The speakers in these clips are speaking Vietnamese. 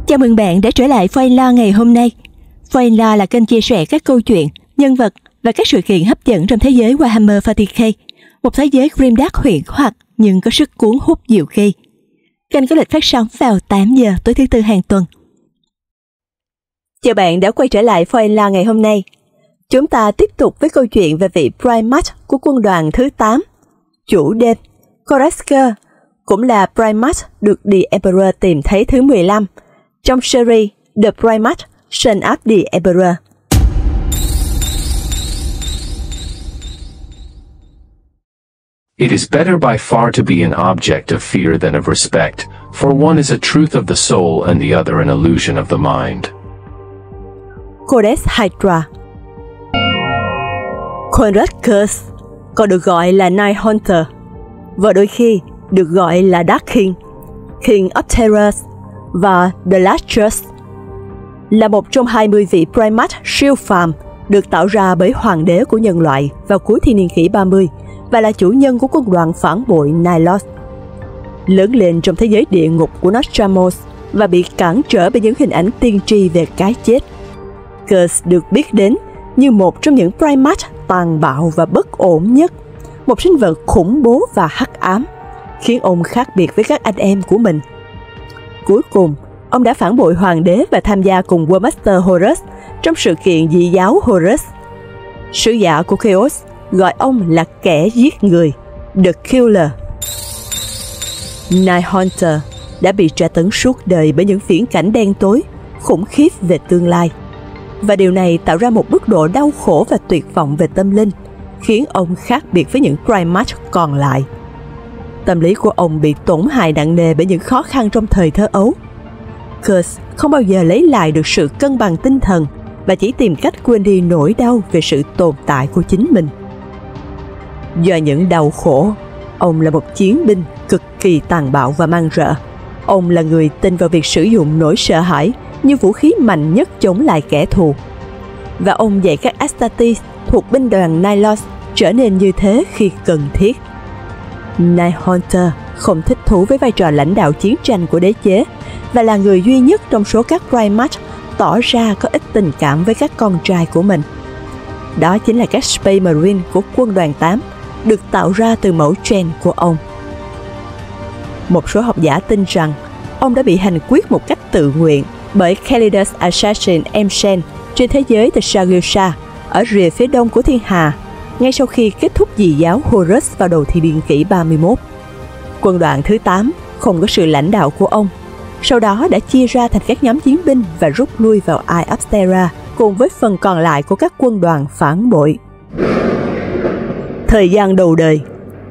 Chào mừng bạn đã trở lại Foyla ngày hôm nay. Foyla là kênh chia sẻ các câu chuyện, nhân vật và các sự kiện hấp dẫn trong thế giới Warhammer 40K, một thế giới grimdark huyền hoặc nhưng có sức cuốn hút dịu kỳ. Kênh có lịch phát sóng vào 8 giờ tối thứ Tư hàng tuần. Chào bạn đã quay trở lại Foyla ngày hôm nay. Chúng ta tiếp tục với câu chuyện về vị Primarch của quân đoàn thứ 8, chủ đêm, Korasker, cũng là Primarch được The Emperor tìm thấy thứ 15 trong series The Primarch Son of the Emperor. It is better by far to be an object of fear than of respect, for one is a truth of the soul and the other an illusion of the mind. Codex Hydra. Korasker còn được gọi là Night Hunter, và đôi khi được gọi là Dark King, King of Terrors và The Last Judge, là một trong 20 vị Primarch siêu phàm được tạo ra bởi hoàng đế của nhân loại vào cuối thiên niên kỷ 30 và là chủ nhân của quân đoàn phản bội Nihlus. Lớn lên trong thế giới địa ngục của Nostramos và bị cản trở bởi những hình ảnh tiên tri về cái chết, Kurz được biết đến như một trong những Primarch tàn bạo và bất ổn nhất, một sinh vật khủng bố và hắc ám, khiến ông khác biệt với các anh em của mình. Cuối cùng, ông đã phản bội hoàng đế và tham gia cùng Warmaster Horus trong sự kiện dị giáo Horus. Sứ giả của Chaos gọi ông là kẻ giết người, The Killer. Night Hunter đã bị tra tấn suốt đời bởi những viễn cảnh đen tối, khủng khiếp về tương lai. Và điều này tạo ra một mức độ đau khổ và tuyệt vọng về tâm linh, khiến ông khác biệt với những Primarch còn lại. Tâm lý của ông bị tổn hại nặng nề bởi những khó khăn trong thời thơ ấu. Kurz không bao giờ lấy lại được sự cân bằng tinh thần và chỉ tìm cách quên đi nỗi đau về sự tồn tại của chính mình. Do những đau khổ, ông là một chiến binh cực kỳ tàn bạo và man rợ. Ông là người tin vào việc sử dụng nỗi sợ hãi như vũ khí mạnh nhất chống lại kẻ thù. Và ông dạy các Astartes thuộc binh đoàn Nihlus trở nên như thế khi cần thiết. Night Hunter không thích thú với vai trò lãnh đạo chiến tranh của đế chế và là người duy nhất trong số các Primarch tỏ ra có ít tình cảm với các con trai của mình. Đó chính là các Space Marine của quân đoàn 8, được tạo ra từ mẫu gen của ông. Một số học giả tin rằng ông đã bị hành quyết một cách tự nguyện bởi Calidus Assassin Emsen trên thế giới The Sargusa ở rìa phía đông của thiên hà, ngay sau khi kết thúc dị giáo Horus vào đầu thiên niên kỷ 31. Quân đoàn thứ 8 không có sự lãnh đạo của ông, sau đó đã chia ra thành các nhóm chiến binh và rút lui vào Eye of Terra cùng với phần còn lại của các quân đoàn phản bội. Thời gian đầu đời.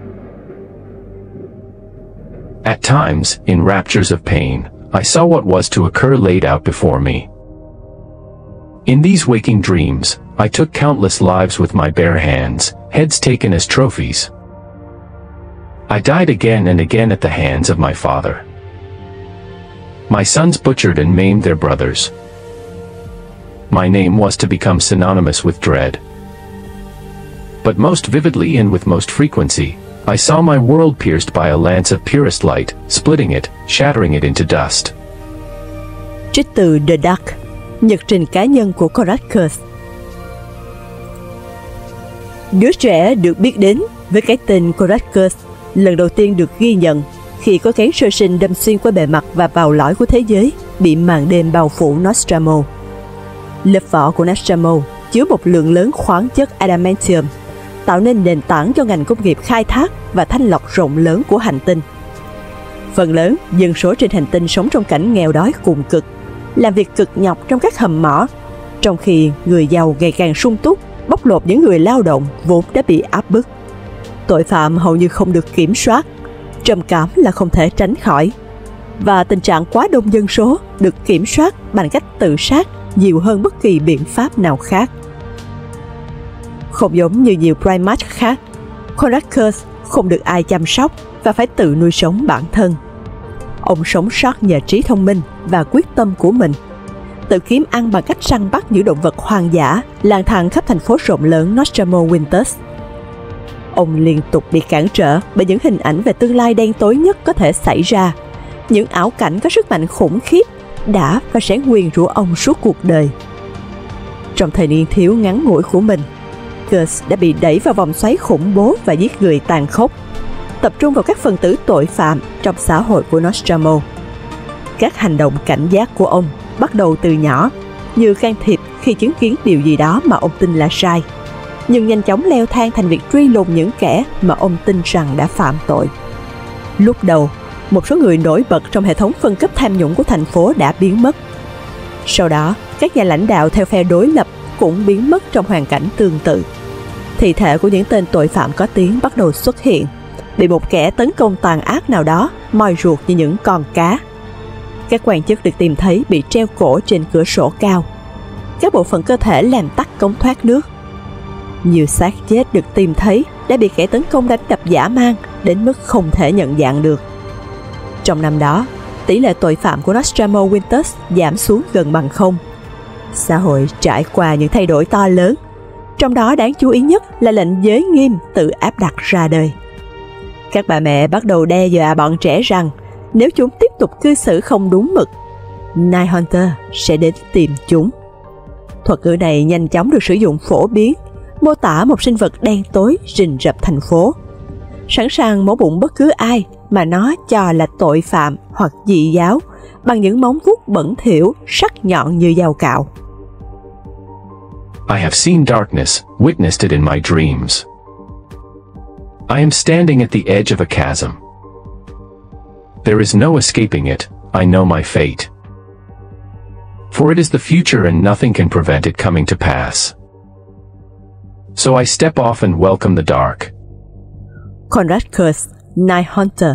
At times, in raptures of pain, I saw what was to occur laid out before me. In these waking dreams, I took countless lives with my bare hands, heads taken as trophies. I died again and again at the hands of my father. My sons butchered and maimed their brothers. My name was to become synonymous with dread. But most vividly and with most frequency, I saw my world pierced by a lance of purest light, splitting it, shattering it into dust. Trích từ The Dark, nhật trình cá nhân của Korasker. Đứa trẻ được biết đến với cái tên Korasker lần đầu tiên được ghi nhận khi có kén sơ sinh đâm xuyên qua bề mặt và vào lõi của thế giới bị màn đêm bao phủ Nostramo. Lớp vỏ của Nostramo chứa một lượng lớn khoáng chất adamantium, tạo nên nền tảng cho ngành công nghiệp khai thác và thanh lọc rộng lớn của hành tinh. Phần lớn dân số trên hành tinh sống trong cảnh nghèo đói cùng cực, làm việc cực nhọc trong các hầm mỏ, trong khi người giàu ngày càng sung túc bóc lột những người lao động vốn đã bị áp bức. Tội phạm hầu như không được kiểm soát, trầm cảm là không thể tránh khỏi, và tình trạng quá đông dân số được kiểm soát bằng cách tự sát nhiều hơn bất kỳ biện pháp nào khác. Không giống như nhiều Primarch khác, Korasker không được ai chăm sóc và phải tự nuôi sống bản thân. Ông sống sót nhờ trí thông minh và quyết tâm của mình, tự kiếm ăn bằng cách săn bắt những động vật hoang dã lang thang khắp thành phố rộng lớn Nostramo Winters. Ông liên tục bị cản trở bởi những hình ảnh về tương lai đen tối nhất có thể xảy ra, những ảo cảnh có sức mạnh khủng khiếp đã và sẽ nguyền rủa ông suốt cuộc đời. Trong thời niên thiếu ngắn ngủi của mình, Kurtz đã bị đẩy vào vòng xoáy khủng bố và giết người tàn khốc, tập trung vào các phần tử tội phạm trong xã hội của Nostromo. Các hành động cảnh giác của ông bắt đầu từ nhỏ, như can thiệp khi chứng kiến điều gì đó mà ông tin là sai, nhưng nhanh chóng leo thang thành việc truy lùng những kẻ mà ông tin rằng đã phạm tội. Lúc đầu, một số người nổi bật trong hệ thống phân cấp tham nhũng của thành phố đã biến mất. Sau đó, các nhà lãnh đạo theo phe đối lập cũng biến mất trong hoàn cảnh tương tự. Thi thể của những tên tội phạm có tiếng bắt đầu xuất hiện, bị một kẻ tấn công tàn ác nào đó moi ruột như những con cá. Các quan chức được tìm thấy bị treo cổ trên cửa sổ cao. Các bộ phận cơ thể làm tắc cống thoát nước. Nhiều xác chết được tìm thấy đã bị kẻ tấn công đánh đập dã man đến mức không thể nhận dạng được. Trong năm đó, tỷ lệ tội phạm của Nostromo Winters giảm xuống gần bằng không. Xã hội trải qua những thay đổi to lớn, trong đó đáng chú ý nhất là lệnh giới nghiêm tự áp đặt ra đời. Các bà mẹ bắt đầu đe dọa bọn trẻ rằng nếu chúng tiếp tục cư xử không đúng mực, Night Hunter sẽ đến tìm chúng. Thuật ngữ này nhanh chóng được sử dụng phổ biến, mô tả một sinh vật đen tối rình rập thành phố, sẵn sàng mổ bụng bất cứ ai mà nó cho là tội phạm hoặc dị giáo bằng những móng vuốt bẩn thỉu sắc nhọn như dao cạo. I have seen darkness, witnessed it in my dreams. I am standing at the edge of a chasm. There is no escaping it, I know my fate. For it is the future and nothing can prevent it coming to pass. So I step off and welcome the dark. Conrad Kurtz, Night Hunter.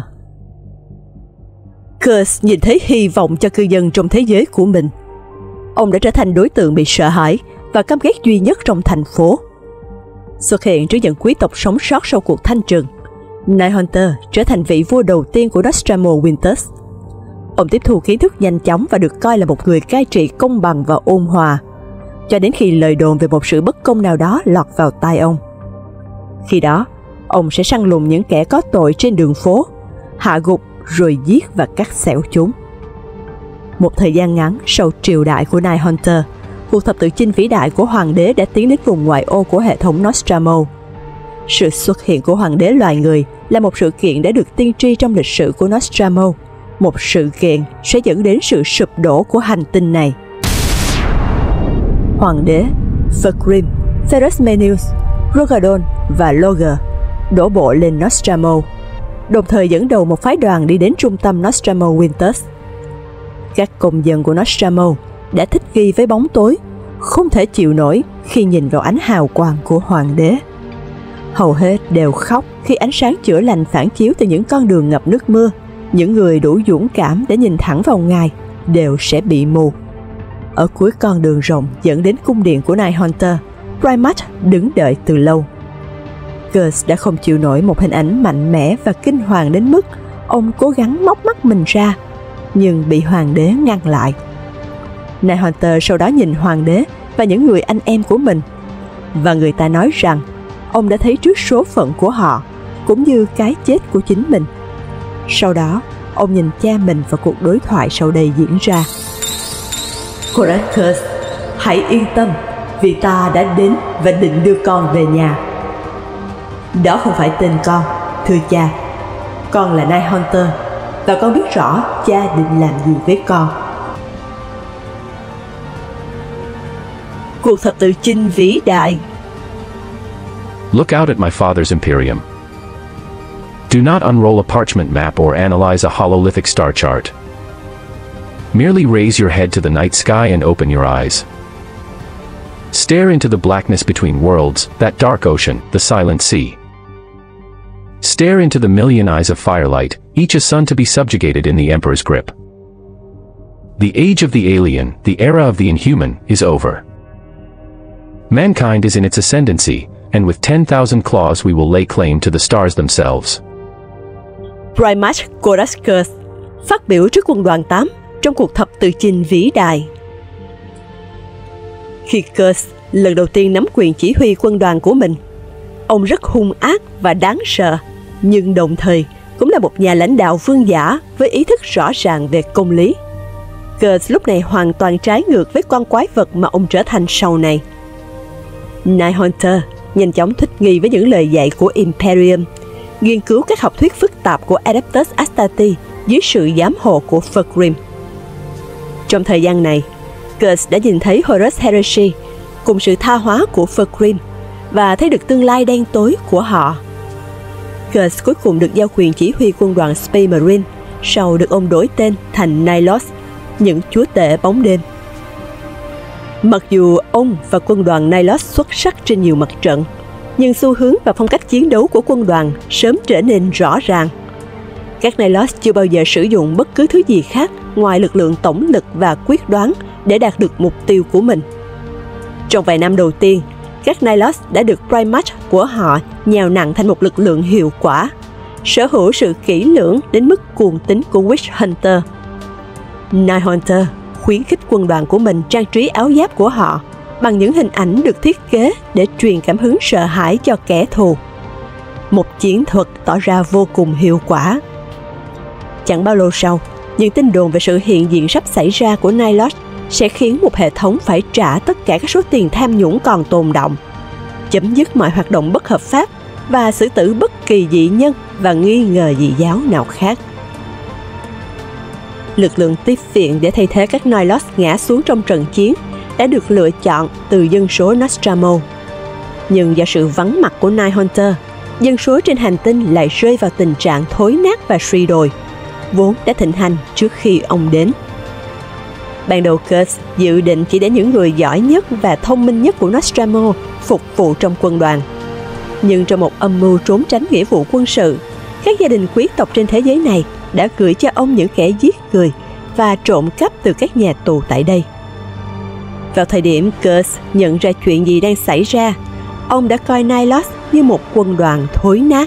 Kurtz nhìn thấy hy vọng cho cư dân trong thế giới của mình. Ông đã trở thành đối tượng bị sợ hãi và căm ghét duy nhất trong thành phố. Xuất hiện trước những quý tộc sống sót sau cuộc thanh trừng, Night Hunter trở thành vị vua đầu tiên của Nostromo Winters. Ông tiếp thu kiến thức nhanh chóng và được coi là một người cai trị công bằng và ôn hòa, cho đến khi lời đồn về một sự bất công nào đó lọt vào tai ông. Khi đó, ông sẽ săn lùng những kẻ có tội trên đường phố, hạ gục rồi giết và cắt xẻo chúng. Một thời gian ngắn sau triều đại của Night Hunter, cuộc thập tự chinh vĩ đại của hoàng đế đã tiến đến vùng ngoại ô của hệ thống Nostromo. Sự xuất hiện của hoàng đế loài người là một sự kiện đã được tiên tri trong lịch sử của Nostromo, một sự kiện sẽ dẫn đến sự sụp đổ của hành tinh này. Hoàng đế, Fergrim, Ferus Menius, Rogadon và Loger đổ bộ lên Nostromo, đồng thời dẫn đầu một phái đoàn đi đến trung tâm Nostromo Winters. Các công dân của Nostromo đã thích nghi với bóng tối, không thể chịu nổi khi nhìn vào ánh hào quang của hoàng đế. Hầu hết đều khóc khi ánh sáng chữa lành phản chiếu từ những con đường ngập nước mưa. Những người đủ dũng cảm để nhìn thẳng vào ngài đều sẽ bị mù. Ở cuối con đường rộng dẫn đến cung điện của Night Hunter, Primat đứng đợi từ lâu. Kurtz đã không chịu nổi một hình ảnh mạnh mẽ và kinh hoàng đến mức ông cố gắng móc mắt mình ra, nhưng bị hoàng đế ngăn lại. Night Hunter sau đó nhìn hoàng đế và những người anh em của mình, và người ta nói rằng ông đã thấy trước số phận của họ, cũng như cái chết của chính mình. Sau đó, ông nhìn cha mình và cuộc đối thoại sau đây diễn ra. Conrad Kurtz, hãy yên tâm, vì ta đã đến và định đưa con về nhà. Đó không phải tên con, thưa cha. Con là Night Hunter, và con biết rõ cha định làm gì với con. Cuộc thập tự chinh vĩ đại. Look out at my father's Imperium. Do not unroll a parchment map or analyze a hololithic star chart. Merely raise your head to the night sky and open your eyes. Stare into the blackness between worlds, that dark ocean, the silent sea. Stare into the million eyes of firelight, each a sun to be subjugated in the Emperor's grip. The age of the alien, the era of the inhuman, is over. Mankind is in its ascendancy, and with 10,000 claws we will lay claim to the stars themselves. Primat Conrad Kurtz phát biểu trước quân đoàn 8 trong cuộc thập tự chinh vĩ đại. Khi Kurtz lần đầu tiên nắm quyền chỉ huy quân đoàn của mình, ông rất hung ác và đáng sợ, nhưng đồng thời cũng là một nhà lãnh đạo vương giả với ý thức rõ ràng về công lý. Kurtz lúc này hoàn toàn trái ngược với con quái vật mà ông trở thành sau này. Nighthunter nhanh chóng thích nghi với những lời dạy của Imperium, nghiên cứu các học thuyết phức tạp của Adeptus Astartes dưới sự giám hộ của Fulgrim. Trong thời gian này, Kurtz đã nhìn thấy Horus Heresy cùng sự tha hóa của Fulgrim và thấy được tương lai đen tối của họ. Kurtz cuối cùng được giao quyền chỉ huy quân đoàn Space Marine, sau được ông đổi tên thành Nihlus, những chúa tể bóng đêm. Mặc dù ông và quân đoàn Nihlus xuất sắc trên nhiều mặt trận, nhưng xu hướng và phong cách chiến đấu của quân đoàn sớm trở nên rõ ràng. Các Nihlus chưa bao giờ sử dụng bất cứ thứ gì khác ngoài lực lượng tổng lực và quyết đoán để đạt được mục tiêu của mình. Trong vài năm đầu tiên, các Nihlus đã được Primarch của họ nhào nặn thành một lực lượng hiệu quả, sở hữu sự kỹ lưỡng đến mức cuồng tín của Witch Hunter. Nighthunter khuyến khích quân đoàn của mình trang trí áo giáp của họ bằng những hình ảnh được thiết kế để truyền cảm hứng sợ hãi cho kẻ thù. Một chiến thuật tỏ ra vô cùng hiệu quả. Chẳng bao lâu sau, những tin đồn về sự hiện diện sắp xảy ra của Nihlus sẽ khiến một hệ thống phải trả tất cả các số tiền tham nhũng còn tồn động, chấm dứt mọi hoạt động bất hợp pháp và xử tử bất kỳ dị nhân và nghi ngờ dị giáo nào khác. Lực lượng tiếp viện để thay thế các Nihlus ngã xuống trong trận chiến đã được lựa chọn từ dân số Nostromo. Nhưng do sự vắng mặt của Nighthunter, dân số trên hành tinh lại rơi vào tình trạng thối nát và suy đồi, vốn đã thịnh hành trước khi ông đến. Ban đầu Kurtz dự định chỉ để những người giỏi nhất và thông minh nhất của Nostromo phục vụ trong quân đoàn. Nhưng trong một âm mưu trốn tránh nghĩa vụ quân sự, các gia đình quý tộc trên thế giới này đã gửi cho ông những kẻ giết người và trộm cắp từ các nhà tù tại đây. Vào thời điểm Kurtz nhận ra chuyện gì đang xảy ra, ông đã coi Nihlus như một quân đoàn thối nát.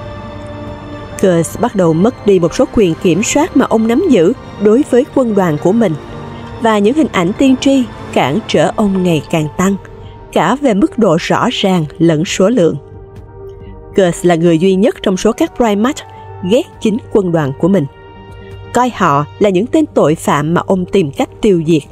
Kurtz bắt đầu mất đi một số quyền kiểm soát mà ông nắm giữ đối với quân đoàn của mình, và những hình ảnh tiên tri cản trở ông ngày càng tăng, cả về mức độ rõ ràng lẫn số lượng. Kurtz là người duy nhất trong số các Primarch ghét chính quân đoàn của mình, coi họ là những tên tội phạm mà ông tìm cách tiêu diệt.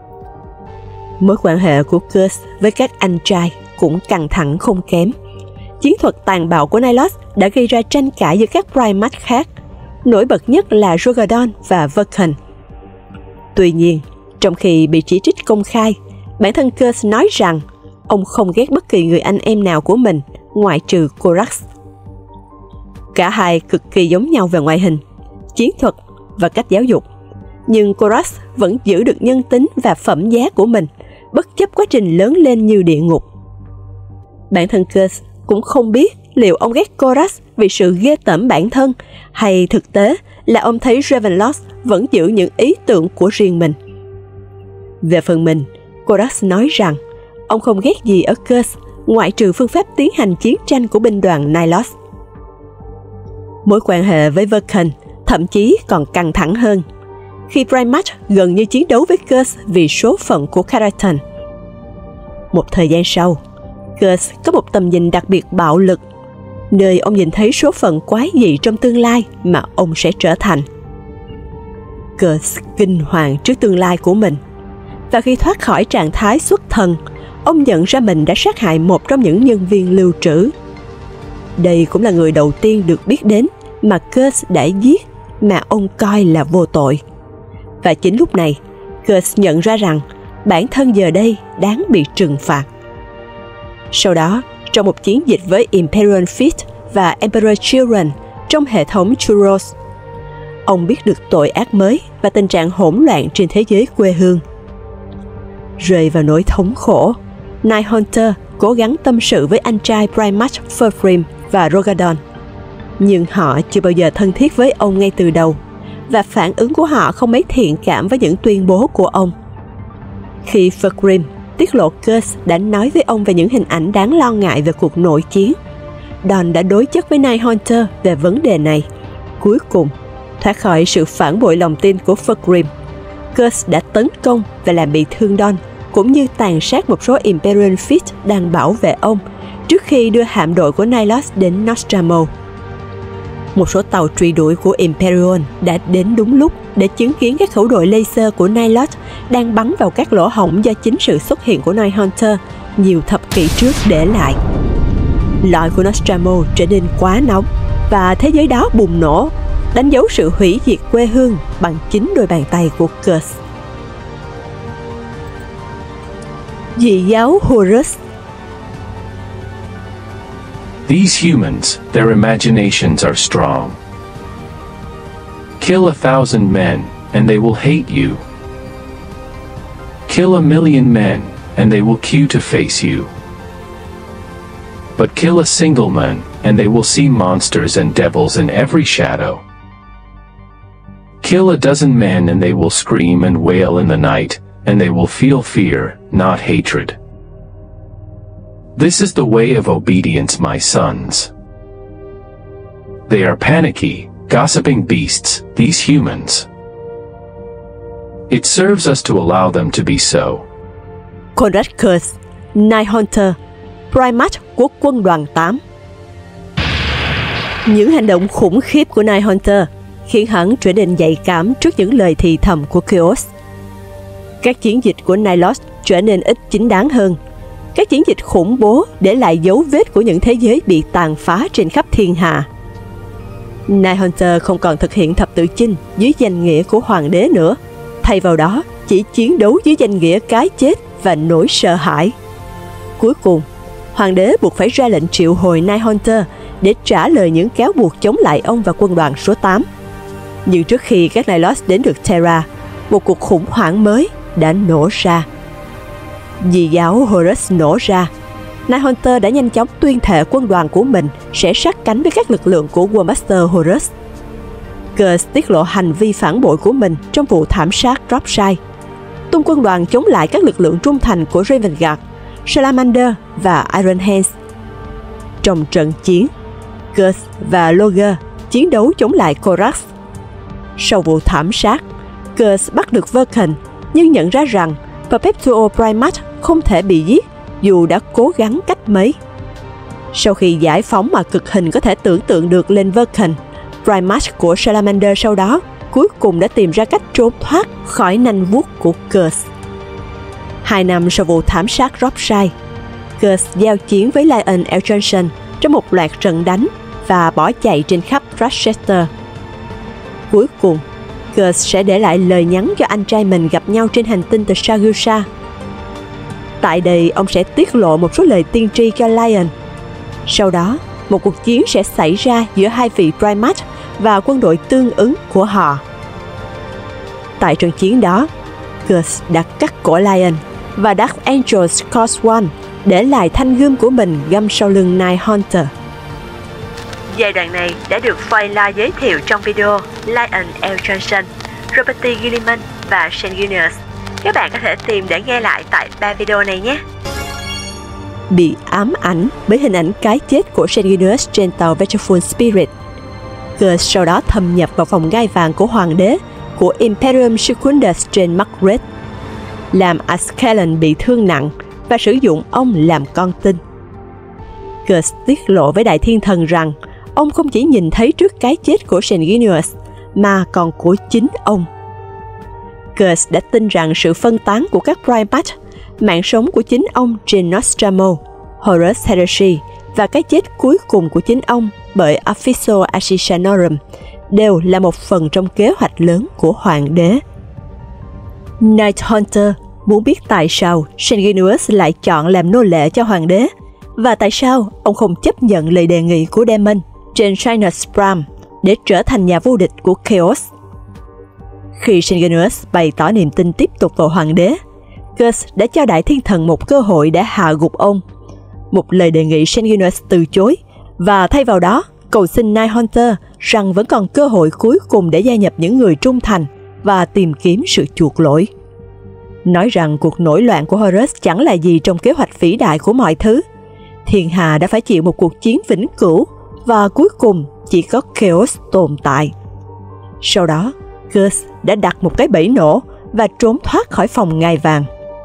Mối quan hệ của Kurtz với các anh trai cũng căng thẳng không kém. Chiến thuật tàn bạo của Nihlus đã gây ra tranh cãi giữa các Primarch khác, nổi bật nhất là Rogadon và Vulcan. Tuy nhiên, trong khi bị chỉ trích công khai, bản thân Kurtz nói rằng ông không ghét bất kỳ người anh em nào của mình ngoại trừ Korax. Cả hai cực kỳ giống nhau về ngoại hình, chiến thuật và cách giáo dục, nhưng Korax vẫn giữ được nhân tính và phẩm giá của mình, bất chấp quá trình lớn lên như địa ngục. Bản thân Kurtz cũng không biết liệu ông ghét Korax vì sự ghê tởm bản thân, hay thực tế là ông thấy Ravenloft vẫn giữ những ý tưởng của riêng mình. Về phần mình, Korax nói rằng ông không ghét gì ở Kurtz ngoại trừ phương pháp tiến hành chiến tranh của binh đoàn Nihlus. Mối quan hệ với Vulcan thậm chí còn căng thẳng hơn, khi Primarch gần như chiến đấu với Kurtz vì số phận của Karaton. Một thời gian sau, Kurtz có một tầm nhìn đặc biệt bạo lực, nơi ông nhìn thấy số phận quái dị trong tương lai mà ông sẽ trở thành. Kurtz kinh hoàng trước tương lai của mình, và khi thoát khỏi trạng thái xuất thần, ông nhận ra mình đã sát hại một trong những nhân viên lưu trữ. Đây cũng là người đầu tiên được biết đến mà Kurtz đã giết mà ông coi là vô tội. Và chính lúc này, Kurtz nhận ra rằng bản thân giờ đây đáng bị trừng phạt. Sau đó, trong một chiến dịch với Imperial Fleet và Emperor Children trong hệ thống Churros, ông biết được tội ác mới và tình trạng hỗn loạn trên thế giới quê hương. Rơi vào nỗi thống khổ, Nighthunter cố gắng tâm sự với anh trai Primarch Fulgrim và Rogadon, nhưng họ chưa bao giờ thân thiết với ông ngay từ đầu, và phản ứng của họ không mấy thiện cảm với những tuyên bố của ông. Khi Fulgrim tiết lộ Kurtz đã nói với ông về những hình ảnh đáng lo ngại về cuộc nội chiến, Don đã đối chất với Nighthunter về vấn đề này. Cuối cùng, thoát khỏi sự phản bội lòng tin của Fulgrim, Kurtz đã tấn công và làm bị thương Don, cũng như tàn sát một số Imperial Fleet đang bảo vệ ông trước khi đưa hạm đội của Nihlus đến Nostromo. Một số tàu truy đuổi của Imperium đã đến đúng lúc để chứng kiến các khẩu đội laser của Night Lord đang bắn vào các lỗ hổng do chính sự xuất hiện của Night Hunter nhiều thập kỷ trước để lại. Loại của Nostromo trở nên quá nóng và thế giới đó bùng nổ, đánh dấu sự hủy diệt quê hương bằng chính đôi bàn tay của Kurse. Dị giáo Horus. These humans, their imaginations are strong. Kill 1,000 men, and they will hate you. Kill 1,000,000 men, and they will queue to face you. But kill a single man, and they will see monsters and devils in every shadow. Kill a dozen men, and they will scream and wail in the night, and they will feel fear, not hatred. This is the way of obedience, my sons. They are panicky, gossiping beasts, these humans. It serves us to allow them to be so. Konrad Kurse, Night Hunter, Primat của quân đoàn 8. Những hành động khủng khiếp của Night Hunter khiến hắn trở nên nhạy cảm trước những lời thì thầm của Chaos. Các chiến dịch của Night Lord trở nên ít chính đáng hơn. Các chiến dịch khủng bố để lại dấu vết của những thế giới bị tàn phá trên khắp thiên hạ. Night Hunter không còn thực hiện thập tự chinh dưới danh nghĩa của hoàng đế nữa, thay vào đó chỉ chiến đấu dưới danh nghĩa cái chết và nỗi sợ hãi. Cuối cùng, hoàng đế buộc phải ra lệnh triệu hồi Night Hunter để trả lời những cáo buộc chống lại ông và quân đoàn số 8. Nhưng trước khi các Night Lords đến được Terra, một cuộc khủng hoảng mới đã nổ ra. Dị giáo Horus nổ ra, Night Hunter đã nhanh chóng tuyên thệ quân đoàn của mình sẽ sát cánh với các lực lượng của War Master Horus. Kurse tiết lộ hành vi phản bội của mình trong vụ thảm sát Dropside, tung quân đoàn chống lại các lực lượng trung thành của Raven Guard, Salamander và Iron Hands. Trong trận chiến, Kurse và Logger chiến đấu chống lại Korax. Sau vụ thảm sát, Kurse bắt được Vulcan nhưng nhận ra rằng Perpetual Primat không thể bị giết dù đã cố gắng cách mấy. Sau khi giải phóng mà cực hình có thể tưởng tượng được lên Vulcan, Primat của Salamander sau đó cuối cùng đã tìm ra cách trốn thoát khỏi nanh vuốt của Kurse. 2 năm sau vụ thảm sát Dropside, Kurse giao chiến với Lion El'Jonson trong một loạt trận đánh và bỏ chạy trên khắp Dragchester. Cuối cùng, Kurse sẽ để lại lời nhắn cho anh trai mình gặp nhau trên hành tinh từ Sagusa. Tại đây, ông sẽ tiết lộ một số lời tiên tri cho Lion. Sau đó, một cuộc chiến sẽ xảy ra giữa hai vị Primat và quân đội tương ứng của họ. Tại trận chiến đó, Kurse đã cắt cổ Lion và Dark Angels Cause One để lại thanh gươm của mình găm sau lưng Night Hunter. Giai đoạn này đã được Feyla giới thiệu trong video Lion El'Jonson, Robert T. Gilliman và Sanguinius. Các bạn có thể tìm để nghe lại tại 3 video này nhé. Bị ám ảnh bởi hình ảnh cái chết của Sanguinius trên tàu Vengeful Spirit, Kurse sau đó thâm nhập vào phòng ngai vàng của hoàng đế của Imperium Secundus trên Margaret, làm Ascalon bị thương nặng và sử dụng ông làm con tin. Kurse tiết lộ với Đại Thiên Thần rằng ông không chỉ nhìn thấy trước cái chết của Sanguinius mà còn của chính ông. Kurse đã tin rằng sự phân tán của các Primat, mạng sống của chính ông trên Nostromo, Horus Heresy và cái chết cuối cùng của chính ông bởi Official Assassinorum đều là một phần trong kế hoạch lớn của hoàng đế. Night Hunter muốn biết tại sao Sanguinius lại chọn làm nô lệ cho hoàng đế và tại sao ông không chấp nhận lời đề nghị của Daemon trên Sinus Pram để trở thành nhà vô địch của Chaos. Khi Sanguinius bày tỏ niềm tin tiếp tục vào hoàng đế, Kurse đã cho Đại Thiên Thần một cơ hội để hạ gục ông. Một lời đề nghị Sanguinius từ chối và thay vào đó cầu xin Night Hunter rằng vẫn còn cơ hội cuối cùng để gia nhập những người trung thành và tìm kiếm sự chuộc lỗi. Nói rằng cuộc nổi loạn của Horus chẳng là gì trong kế hoạch vĩ đại của mọi thứ. Thiên hà đã phải chịu một cuộc chiến vĩnh cửu và cuối cùng chỉ có Chaos tồn tại. Sau đó, Kurse đã đặt một cái bẫy nổ và trốn thoát khỏi phòng ngai vàng.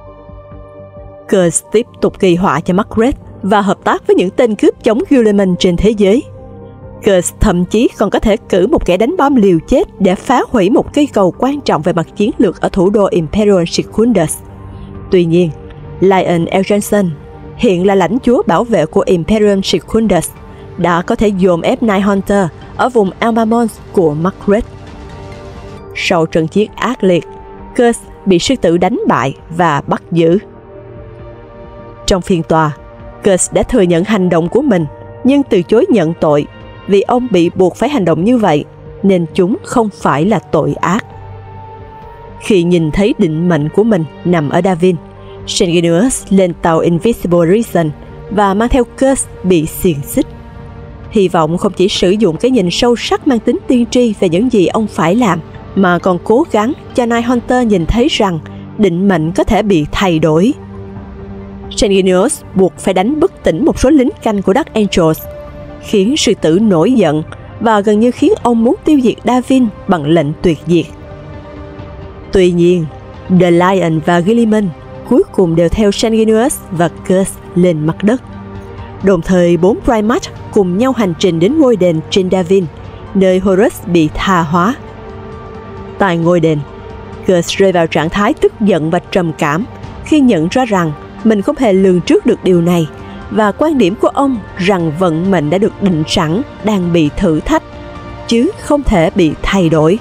Kurse tiếp tục gây họa cho Margaret và hợp tác với những tên cướp chống Guilliman trên thế giới. Kurtz thậm chí còn có thể cử một kẻ đánh bom liều chết để phá hủy một cây cầu quan trọng về mặt chiến lược ở thủ đô Imperial Secundus. Tuy nhiên, Lion Eljanson, hiện là lãnh chúa bảo vệ của Imperial Secundus, đã có thể dồn ép Nighthunter ở vùng Almamons của Margaret. Sau trận chiến ác liệt, Kurtz bị sư tử đánh bại và bắt giữ. Trong phiên tòa, Kurtz đã thừa nhận hành động của mình nhưng từ chối nhận tội vì ông bị buộc phải hành động như vậy nên chúng không phải là tội ác. Khi nhìn thấy định mệnh của mình nằm ở Davin, Sanguinius lên tàu Invisible Reason và mang theo Kurtz bị xiềng xích. Hy vọng không chỉ sử dụng cái nhìn sâu sắc mang tính tiên tri về những gì ông phải làm, mà còn cố gắng cho Nighthunter nhìn thấy rằng định mệnh có thể bị thay đổi. Sanguinius buộc phải đánh bất tỉnh một số lính canh của Dark Angels, khiến sư tử nổi giận và gần như khiến ông muốn tiêu diệt Davin bằng lệnh tuyệt diệt. Tuy nhiên, The Lion và Guilliman cuối cùng đều theo Sanguinius và Kurtz lên mặt đất. Đồng thời 4 Primarch cùng nhau hành trình đến ngôi đền trên Davin, nơi Horus bị tha hóa. Tại ngôi đền, Kurtz rơi vào trạng thái tức giận và trầm cảm khi nhận ra rằng mình không hề lường trước được điều này, và quan điểm của ông rằng vận mệnh đã được định sẵn đang bị thử thách, chứ không thể bị thay đổi.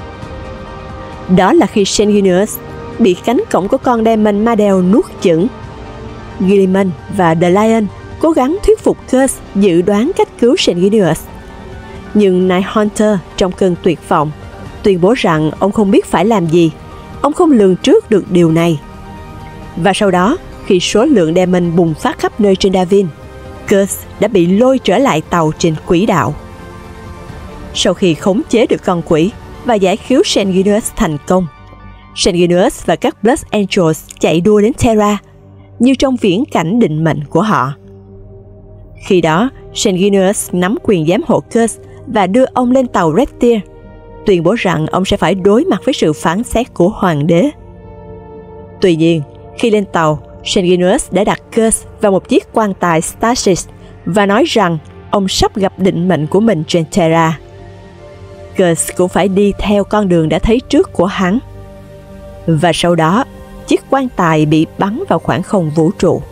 Đó là khi Sanguinius bị cánh cổng của con Demon Madel nuốt chửng. Guilliman và The Lion cố gắng thuyết phục Kurtz dự đoán cách cứu Sanguinius. Nhưng Nighthunter trong cơn tuyệt vọng tuyên bố rằng ông không biết phải làm gì, ông không lường trước được điều này. Và sau đó, khi số lượng Demon bùng phát khắp nơi trên Davin, Kurtz đã bị lôi trở lại tàu trên quỹ đạo. Sau khi khống chế được con quỷ và giải cứu Sanguinius thành công, Sanguinius và các Blood Angels chạy đua đến Terra, như trong viễn cảnh định mệnh của họ. Khi đó, Sanguinius nắm quyền giám hộ Kurtz và đưa ông lên tàu Red Tear, tuyên bố rằng ông sẽ phải đối mặt với sự phán xét của hoàng đế. Tuy nhiên, khi lên tàu, Sanguinius đã đặt Kurtz vào một chiếc quan tài Stasis và nói rằng ông sắp gặp định mệnh của mình trên Terra. Kurtz cũng phải đi theo con đường đã thấy trước của hắn. Và sau đó, chiếc quan tài bị bắn vào khoảng không vũ trụ.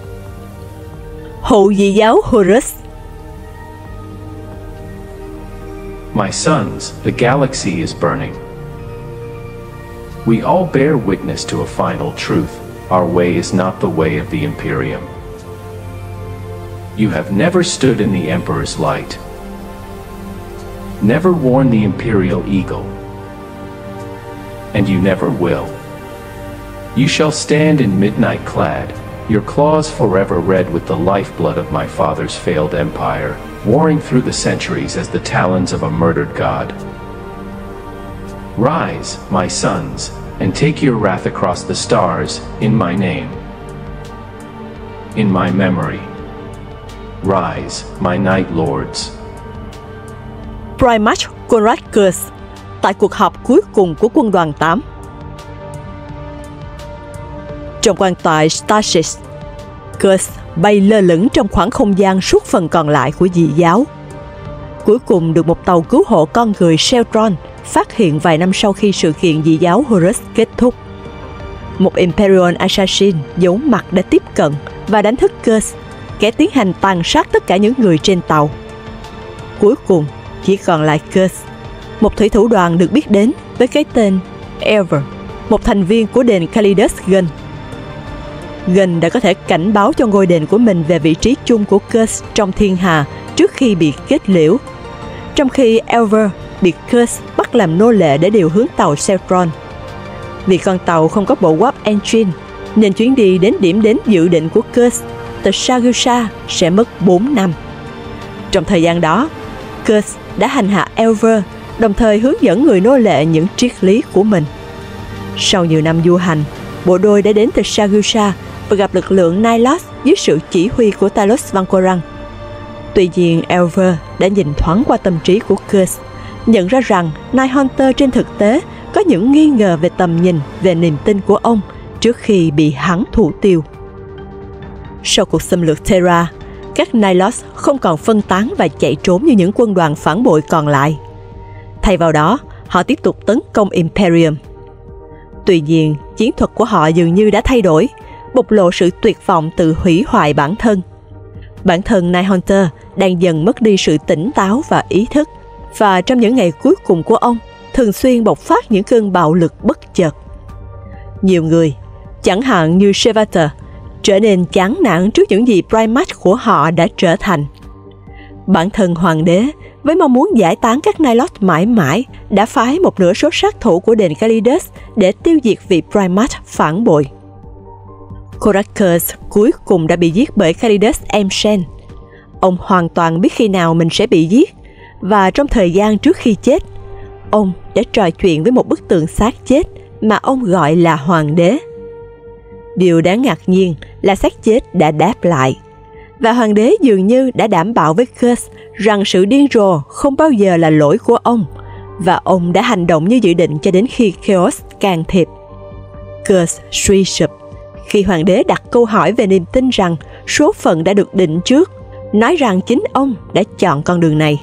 Hậu dị giáo Horus. My sons, the galaxy is burning. We all bear witness to a final truth. Our way is not the way of the Imperium. You have never stood in the Emperor's light. Never worn the Imperial eagle. And you never will. You shall stand in midnight clad, your claws forever red with the lifeblood of my father's failed empire, warring through the centuries as the talons of a murdered god. Rise, my sons, and take your wrath across the stars, in my name. In my memory. Rise, my Night Lords. Primarch Conrad Kurtz tại cuộc họp cuối cùng của quân đoàn 8. Trong quan tài Stasis, Kurtz bay lơ lửng trong khoảng không gian suốt phần còn lại của dị giáo. Cuối cùng được một tàu cứu hộ con người Celtron phát hiện vài năm sau khi sự kiện dị giáo Horus kết thúc. Một Imperial Assassin giấu mặt đã tiếp cận và đánh thức Kurtz, kẻ tiến hành tàn sát tất cả những người trên tàu. Cuối cùng, chỉ còn lại Kurtz, một thủy thủ đoàn được biết đến với cái tên Ever, một thành viên của đền Kalidas Gun. Gun đã có thể cảnh báo cho ngôi đền của mình về vị trí chung của Kurtz trong thiên hà trước khi bị kết liễu, trong khi Ever bị Kurtz bắt làm nô lệ để điều hướng tàu Celtron. Vì con tàu không có bộ warp engine, nên chuyến đi đến điểm đến dự định của Kurtz, từ Sagusa, sẽ mất 4 năm. Trong thời gian đó, Kurtz đã hành hạ Ever, đồng thời hướng dẫn người nô lệ những triết lý của mình. Sau nhiều năm du hành, bộ đôi đã đến từ Sagusa và gặp lực lượng Nilos dưới sự chỉ huy của Talos Vanquorang. Tuy nhiên, Ever đã nhìn thoáng qua tâm trí của Kurtz, nhận ra rằng Nighthunter trên thực tế có những nghi ngờ về tầm nhìn, về niềm tin của ông trước khi bị hắn thủ tiêu. Sau cuộc xâm lược Terra, các Nilots không còn phân tán và chạy trốn như những quân đoàn phản bội còn lại. Thay vào đó, họ tiếp tục tấn công Imperium. Tuy nhiên, chiến thuật của họ dường như đã thay đổi, bộc lộ sự tuyệt vọng tự hủy hoại bản thân. Bản thân Night Haunter đang dần mất đi sự tỉnh táo và ý thức, và trong những ngày cuối cùng của ông, thường xuyên bộc phát những cơn bạo lực bất chợt. Nhiều người, chẳng hạn như Shevater, trở nên chán nản trước những gì Primarch của họ đã trở thành. Bản thân hoàng đế, với mong muốn giải tán các Nilots mãi mãi, đã phái một nửa số sát thủ của đền Kalidas để tiêu diệt vị Primarch phản bội. Korakus cuối cùng đã bị giết bởi Kalidas Emshen. Ông hoàn toàn biết khi nào mình sẽ bị giết, và trong thời gian trước khi chết, ông đã trò chuyện với một bức tượng xác chết mà ông gọi là hoàng đế. Điều đáng ngạc nhiên là xác chết đã đáp lại, và hoàng đế dường như đã đảm bảo với Kurse rằng sự điên rồ không bao giờ là lỗi của ông, và ông đã hành động như dự định cho đến khi Chaos can thiệp. Kurse suy sụp khi hoàng đế đặt câu hỏi về niềm tin rằng số phận đã được định trước, nói rằng chính ông đã chọn con đường này.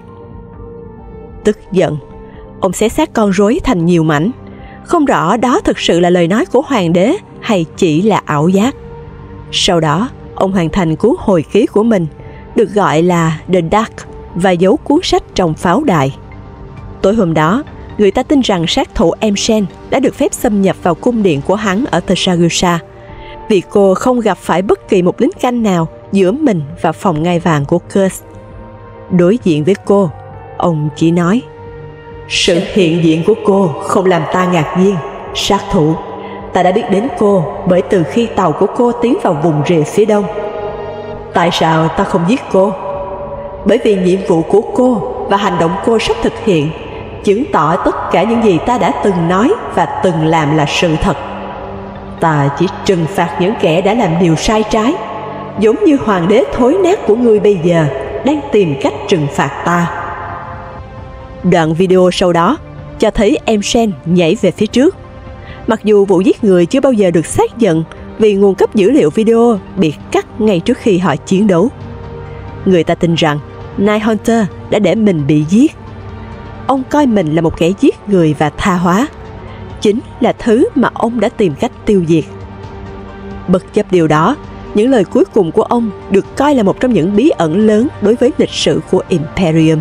Tức giận, ông xé xác con rối thành nhiều mảnh. Không rõ đó thực sự là lời nói của hoàng đế hay chỉ là ảo giác. Sau đó, ông hoàn thành cú hồi ký của mình, được gọi là The Dark, và giấu cuốn sách trong pháo đài. Tối hôm đó, người ta tin rằng sát thủ Emshen đã được phép xâm nhập vào cung điện của hắn ở Teshagusha, vì cô không gặp phải bất kỳ một lính canh nào giữa mình và phòng ngai vàng của Kurse. Đối diện với cô, ông chỉ nói: "Sự hiện diện của cô không làm ta ngạc nhiên, sát thủ. Ta đã biết đến cô bởi từ khi tàu của cô tiến vào vùng rìa phía đông. Tại sao ta không giết cô? Bởi vì nhiệm vụ của cô và hành động cô sắp thực hiện chứng tỏ tất cả những gì ta đã từng nói và từng làm là sự thật. Ta chỉ trừng phạt những kẻ đã làm điều sai trái, giống như hoàng đế thối nát của ngươi bây giờ đang tìm cách trừng phạt ta." Đoạn video sau đó cho thấy Emshen nhảy về phía trước. Mặc dù vụ giết người chưa bao giờ được xác nhận vì nguồn cấp dữ liệu video bị cắt ngay trước khi họ chiến đấu. Người ta tin rằng Night Haunter đã để mình bị giết. Ông coi mình là một kẻ giết người và tha hóa, chính là thứ mà ông đã tìm cách tiêu diệt. Bất chấp điều đó, những lời cuối cùng của ông được coi là một trong những bí ẩn lớn đối với lịch sử của Imperium.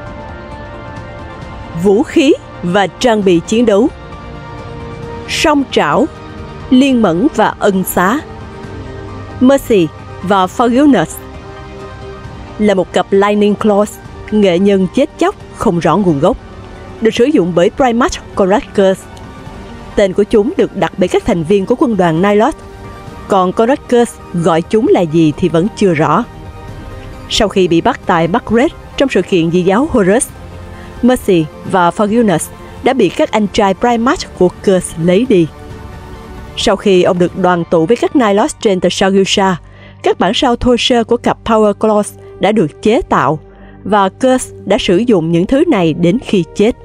Vũ khí và trang bị chiến đấu. Song trảo, liên mẫn và ân xá. Mercy và Forgiveness là một cặp Lightning Claws, nghệ nhân chết chóc không rõ nguồn gốc, được sử dụng bởi Primarch Korakus. Tên của chúng được đặt bởi các thành viên của quân đoàn Nilots, còn Korakus gọi chúng là gì thì vẫn chưa rõ. Sau khi bị bắt tại Margaret trong sự kiện dị giáo Horus, Mercy và Forgiveness đã bị các anh trai Primarch của Kurse lấy đi. Sau khi ông được đoàn tụ với các Nilots trên Teshagusha, các bản sao thô sơ của cặp Power Claws đã được chế tạo, và Kurse đã sử dụng những thứ này đến khi chết.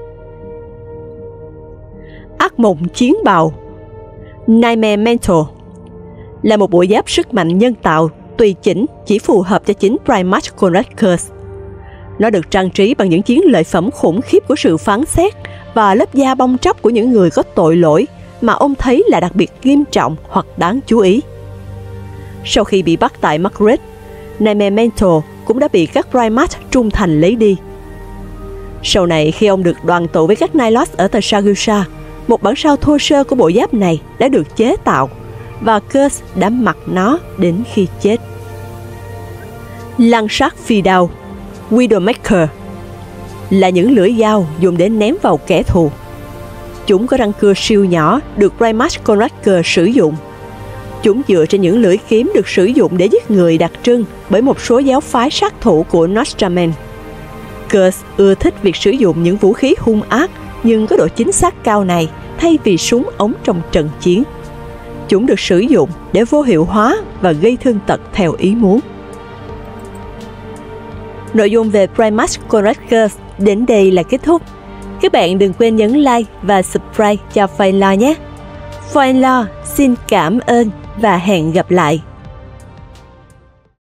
Ác mộng chiến bào. Nightmare Mental là một bộ giáp sức mạnh nhân tạo tùy chỉnh chỉ phù hợp cho chính Primarch Korakus. Nó được trang trí bằng những chiến lợi phẩm khủng khiếp của sự phán xét và lớp da bong tróc của những người có tội lỗi mà ông thấy là đặc biệt nghiêm trọng hoặc đáng chú ý. Sau khi bị bắt tại Margaret, Nightmare Mental cũng đã bị các Primarch trung thành lấy đi. Sau này, khi ông được đoàn tụ với các Nilots ở Teshagusha, một bản sao thô sơ của bộ giáp này đã được chế tạo, và Kurse đã mặc nó đến khi chết. Lăng sát phi đao, Widowmaker, là những lưỡi dao dùng để ném vào kẻ thù. Chúng có răng cưa siêu nhỏ được Primarch Korakus sử dụng. Chúng dựa trên những lưỡi kiếm được sử dụng để giết người đặc trưng bởi một số giáo phái sát thủ của Nostramen. Kurse ưa thích việc sử dụng những vũ khí hung ác nhưng có độ chính xác cao này thay vì súng ống trong trận chiến. Chúng được sử dụng để vô hiệu hóa và gây thương tật theo ý muốn. Nội dung về Primarch Korakus đến đây là kết thúc. Các bạn đừng quên nhấn like và subscribe cho Phoenlaw nhé. Phoenlaw xin cảm ơn và hẹn gặp lại.